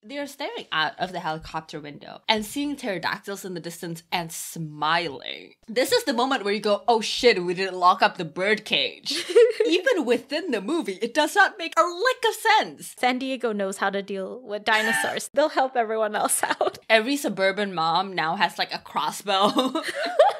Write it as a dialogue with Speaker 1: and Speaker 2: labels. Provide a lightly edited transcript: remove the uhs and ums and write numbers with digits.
Speaker 1: They are staring out of the helicopter window and seeing pterodactyls in the distance and smiling. This is the moment where you go, oh shit, we didn't lock up the bird cage. Even within the movie, it does not make a lick of sense.
Speaker 2: San Diego knows how to deal with dinosaurs. They'll help everyone else out.
Speaker 1: Every suburban mom now has like a crossbow.